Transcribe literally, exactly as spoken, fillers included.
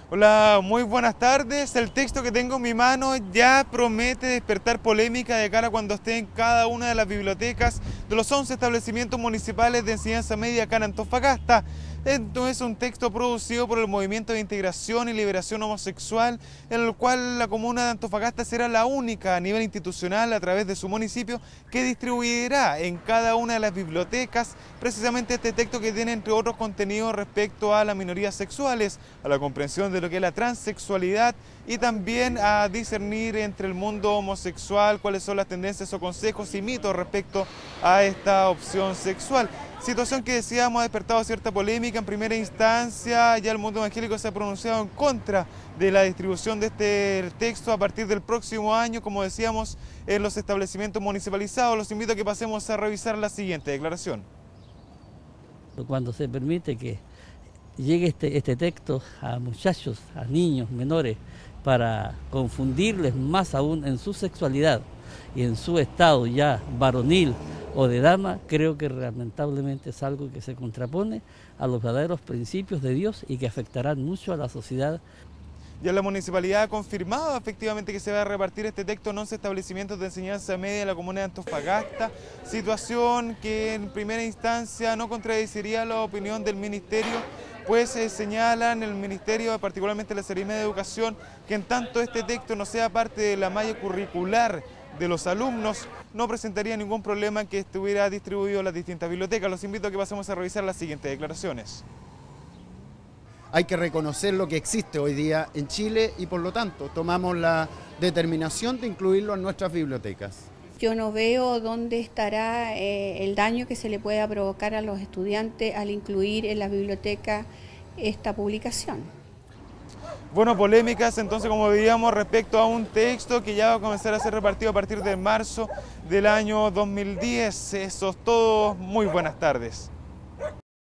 Hola, muy buenas tardes. El texto que tengo en mi mano ya promete despertar polémica de cara a cuando esté en cada una de las bibliotecas de los once establecimientos municipales de enseñanza media acá en Antofagasta. Esto es un texto producido por el Movimiento de Integración y Liberación Homosexual, en el cual la comuna de Antofagasta será la única a nivel institucional a través de su municipio que distribuirá en cada una de las bibliotecas precisamente este texto que tiene entre otros contenidos respecto a las minorías sexuales, a la comprensión de lo que es la transexualidad y también a discernir entre el mundo homosexual cuáles son las tendencias o consejos y mitos respecto a esta opción sexual. Situación que decíamos ha despertado cierta polémica en primera instancia. Ya el mundo evangélico se ha pronunciado en contra de la distribución de este texto a partir del próximo año, como decíamos, en los establecimientos municipalizados. Los invito a que pasemos a revisar la siguiente declaración. Cuando se permite que llegue este, este texto a muchachos, a niños menores, para confundirles más aún en su sexualidad y en su estado ya varonil o de dama, creo que lamentablemente es algo que se contrapone a los verdaderos principios de Dios y que afectarán mucho a la sociedad. Ya la municipalidad ha confirmado efectivamente que se va a repartir este texto en once establecimientos de enseñanza media de la comuna de Antofagasta, situación que en primera instancia no contradeciría la opinión del ministerio, pues eh, señalan el ministerio, particularmente la Seremía de Educación, que en tanto este texto no sea parte de la malla curricular de los alumnos, no presentaría ningún problema en que estuviera distribuido en las distintas bibliotecas. Los invito a que pasemos a revisar las siguientes declaraciones. Hay que reconocer lo que existe hoy día en Chile y por lo tanto tomamos la determinación de incluirlo en nuestras bibliotecas. Yo no veo dónde estará eh, el daño que se le pueda provocar a los estudiantes al incluir en la biblioteca esta publicación. Bueno, polémicas entonces, como veíamos, respecto a un texto que ya va a comenzar a ser repartido a partir de marzo del año dos mil diez. Eso es todo. Muy buenas tardes.